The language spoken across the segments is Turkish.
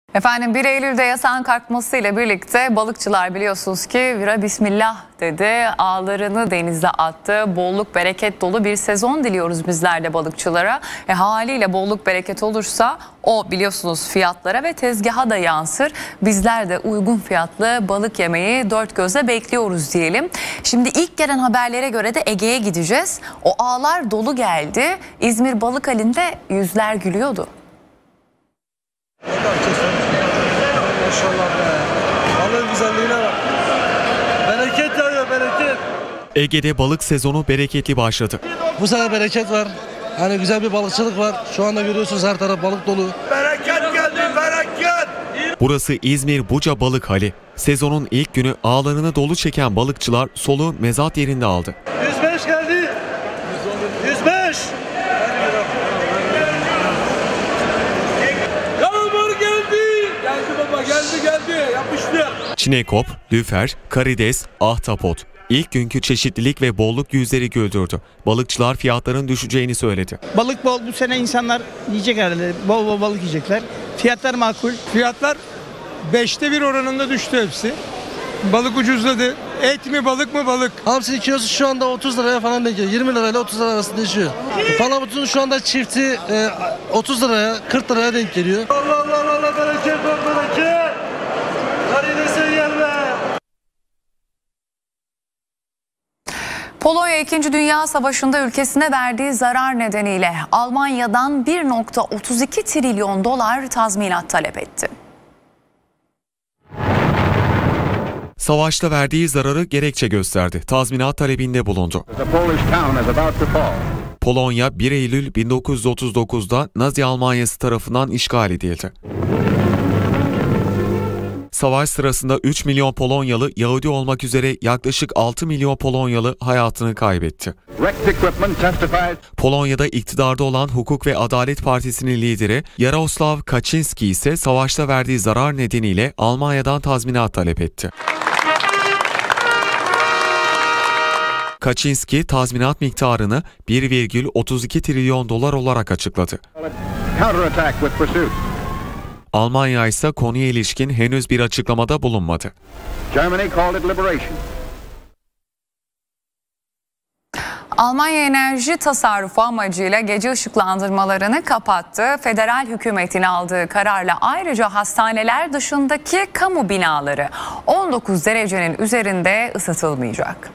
Efendim 1 Eylül'de yasağın kalkmasıyla birlikte balıkçılar biliyorsunuz ki vira bismillah dedi. Ağlarını denize attı. Bolluk bereket dolu bir sezon diliyoruz bizler de balıkçılara. Haliyle bolluk bereket olursa o biliyorsunuz fiyatlara ve tezgaha da yansır. Bizler de uygun fiyatlı balık yemeyi dört gözle bekliyoruz diyelim. Şimdi ilk gelen haberlere göre de Ege'ye gideceğiz. O ağlar dolu geldi. İzmir Balıkhali'nde yüzler gülüyordu. Maşallah be. Balığın güzelliğine bak. Bereket yağıyor, bereket. Ege'de balık sezonu bereketli başladı. Bu sene bereket var. Hani güzel bir balıkçılık var. Şu anda görüyorsunuz her taraf balık dolu. Bereket geldi, bereket. Burası İzmir Buca Balıkhali. Sezonun ilk günü ağlarını dolu çeken balıkçılar soluğu mezat yerinde aldı. 105 geldi. 105. Geldi yapıştı. Çinekop, lüfer, karides, ahtapot. İlk günkü çeşitlilik ve bolluk yüzleri güldürdü. Balıkçılar fiyatların düşeceğini söyledi. Balık bol, bu sene insanlar yiyecek herhalde. Bol bol balık yiyecekler. Fiyatlar makul. Fiyatlar 5'te 1 oranında düştü hepsi. Balık ucuzladı. Et mi balık mı balık? Hamsinin kilosu şu anda 30 liraya falan denk geliyor. 20 lirayla 30 lira arasında değişiyor. Palamutun şu anda çifti 30 liraya 40 liraya denk geliyor. Allah Allah Allah, bereket var, bereket. Karidese gelme. Polonya 2. Dünya Savaşı'nda ülkesine verdiği zarar nedeniyle Almanya'dan 1,32 trilyon dolar tazminat talep etti. Savaşta verdiği zararı gerekçe gösterdi. Tazminat talebinde bulundu. Polonya 1 Eylül 1939'da Nazi Almanyası tarafından işgal edildi. Savaş sırasında 3 milyon Polonyalı, Yahudi olmak üzere yaklaşık 6 milyon Polonyalı hayatını kaybetti. Polonya'da iktidarda olan Hukuk ve Adalet Partisi'nin lideri Jarosław Kaczyński ise savaşta verdiği zarar nedeniyle Almanya'dan tazminat talep etti. Kaczyński tazminat miktarını 1,32 trilyon dolar olarak açıkladı. Almanya ise konuya ilişkin henüz bir açıklamada bulunmadı. Almanya enerji tasarrufu amacıyla gece ışıklandırmalarını kapattı. Federal hükümetin aldığı kararla ayrıca hastaneler dışındaki kamu binaları 19 derecenin üzerinde ısıtılmayacak.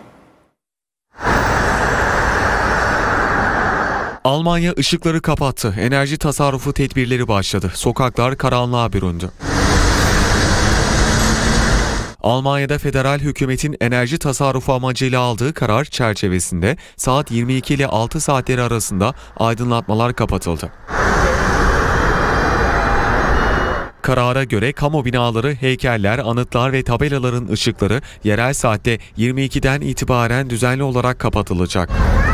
Almanya ışıkları kapattı. Enerji tasarrufu tedbirleri başladı. Sokaklar karanlığa büründü. Almanya'da federal hükümetin enerji tasarrufu amacıyla aldığı karar çerçevesinde saat 22 ile 6 saatleri arasında aydınlatmalar kapatıldı. Karara göre kamu binaları, heykeller, anıtlar ve tabelaların ışıkları yerel saatte 22'den itibaren düzenli olarak kapatılacak.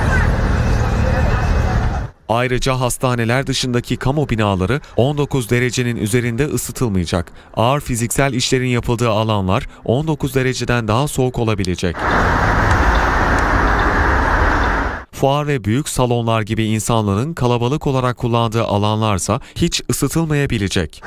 Ayrıca hastaneler dışındaki kamu binaları 19 derecenin üzerinde ısıtılmayacak. Ağır fiziksel işlerin yapıldığı alanlar 19 dereceden daha soğuk olabilecek. Fuar ve büyük salonlar gibi insanların kalabalık olarak kullandığı alanlarsa hiç ısıtılmayabilecek.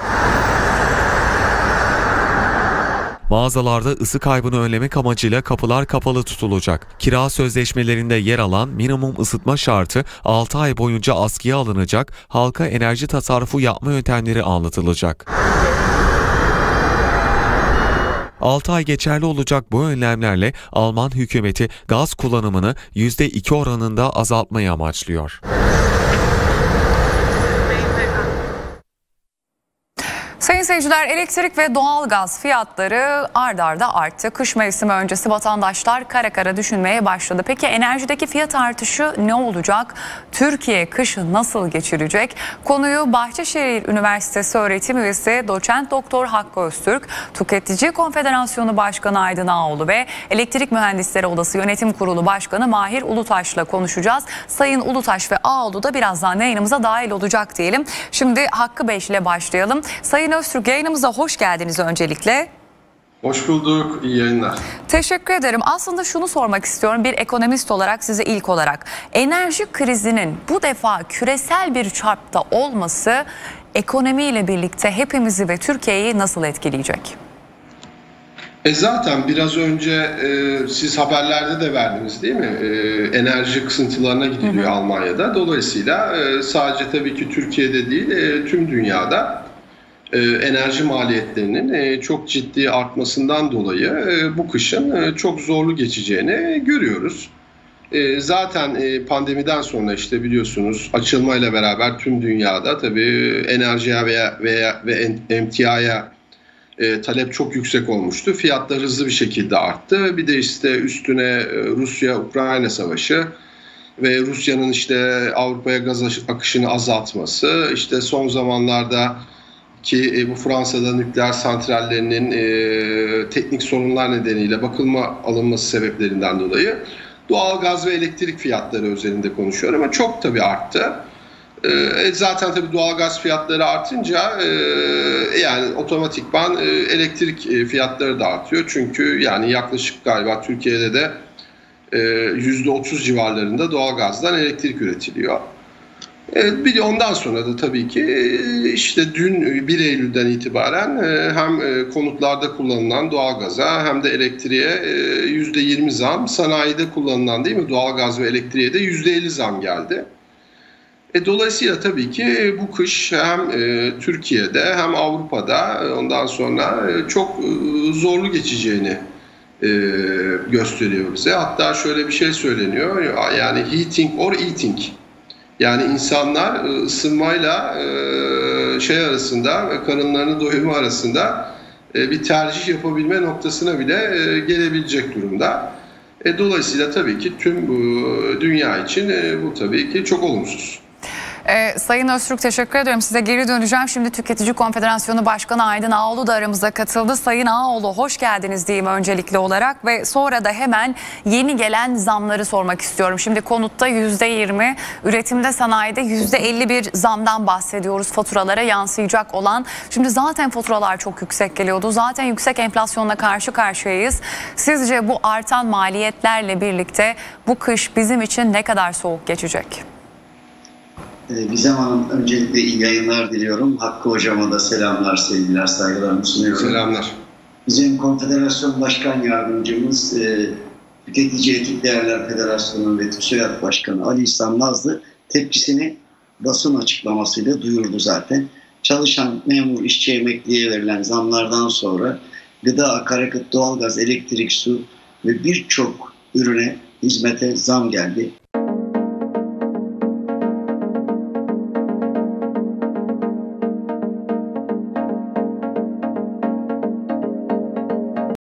Mağazalarda ısı kaybını önlemek amacıyla kapılar kapalı tutulacak. Kira sözleşmelerinde yer alan minimum ısıtma şartı 6 ay boyunca askıya alınacak, halka enerji tasarrufu yapma yöntemleri anlatılacak. 6 ay geçerli olacak bu önlemlerle Alman hükümeti gaz kullanımını %2 oranında azaltmayı amaçlıyor. Sayın seyirciler, elektrik ve doğalgaz fiyatları ard arda arttı. Kış mevsimi öncesi vatandaşlar kara kara düşünmeye başladı. Peki enerjideki fiyat artışı ne olacak? Türkiye kışı nasıl geçirecek? Konuyu Bahçeşehir Üniversitesi öğretim üyesi doçent doktor Hakkı Öztürk, Tüketici Konfederasyonu Başkanı Aydın Ağoğlu ve Elektrik Mühendisleri Odası Yönetim Kurulu Başkanı Mahir Ulutaş'la konuşacağız. Sayın Ulutaş ve Ağoğlu da birazdan yayınımıza dahil olacak diyelim. Şimdi Hakkı Bey ile başlayalım. Sayın Öztürk, yayınımıza hoş geldiniz öncelikle. Hoş bulduk, iyi yayınlar. Teşekkür ederim. Aslında şunu sormak istiyorum bir ekonomist olarak size ilk olarak. Enerji krizinin bu defa küresel bir çarpta olması ekonomiyle birlikte hepimizi ve Türkiye'yi nasıl etkileyecek? Zaten biraz önce siz haberlerde de verdiniz değil mi? Enerji kısıntılarına gidiliyor Almanya'da. Dolayısıyla sadece tabii ki Türkiye'de değil tüm dünyada enerji maliyetlerinin çok ciddi artmasından dolayı bu kışın çok zorlu geçeceğini görüyoruz. Zaten pandemiden sonra işte biliyorsunuz açılmayla beraber tüm dünyada tabii enerjiye ve emtiaya talep çok yüksek olmuştu. Fiyatlar hızlı bir şekilde arttı. Bir de işte üstüne Rusya-Ukrayna savaşı ve Rusya'nın işte Avrupa'ya gaz akışını azaltması, işte son zamanlarda ki bu Fransa'da nükleer santrallerinin teknik sorunlar nedeniyle bakılma alınması sebeplerinden dolayı doğalgaz ve elektrik fiyatları üzerinde konuşuyorum ama çok tabii arttı. Zaten tabii doğalgaz fiyatları artınca yani otomatikman elektrik fiyatları da artıyor. Çünkü yani yaklaşık galiba Türkiye'de de %30 civarlarında doğalgazdan elektrik üretiliyor. Bir de ondan sonra da tabii ki işte dün 1 Eylül'den itibaren hem konutlarda kullanılan doğalgaza hem de elektriğe %20 zam, sanayide kullanılan değil mi doğalgaz ve elektriğe de %50 zam geldi. Dolayısıyla tabii ki bu kış hem Türkiye'de hem Avrupa'da ondan sonra çok zorlu geçeceğini gösteriyor bize. Hatta şöyle bir şey söyleniyor yani heating or eating. Yani insanlar ısınmayla şey arasında, karınlarını doyurma arasında bir tercih yapabilme noktasına bile gelebilecek durumda. Dolayısıyla tabii ki tüm dünya için bu tabii ki çok olumsuz. Sayın Öztürk teşekkür ediyorum. Size geri döneceğim. Şimdi Tüketici Konfederasyonu Başkanı Aydın Ağoğlu da aramıza katıldı. Sayın Ağoğlu hoş geldiniz diyeyim öncelikli olarak ve sonra da hemen yeni gelen zamları sormak istiyorum. Şimdi konutta %20, üretimde sanayide %50 bir zamdan bahsediyoruz faturalara yansıyacak olan. Şimdi zaten faturalar çok yüksek geliyordu. Zaten yüksek enflasyonla karşı karşıyayız. Sizce bu artan maliyetlerle birlikte bu kış bizim için ne kadar soğuk geçecek? Gizem Hanım öncelikle iyi yayınlar diliyorum. Hakkı Hocama da selamlar, sevgiler, saygılarımı sunuyorum. Selamlar. Bizim Konfederasyon Başkan Yardımcımız, Tüketici Etik Değerler Federasyonu ve TÜSİAD Başkanı Ali İhsan Nazlı tepkisini basın açıklamasıyla duyurdu zaten. Çalışan memur, işçi, emekliye verilen zamlardan sonra gıda, akaryakıt, doğalgaz, elektrik, su ve birçok ürüne, hizmete zam geldi.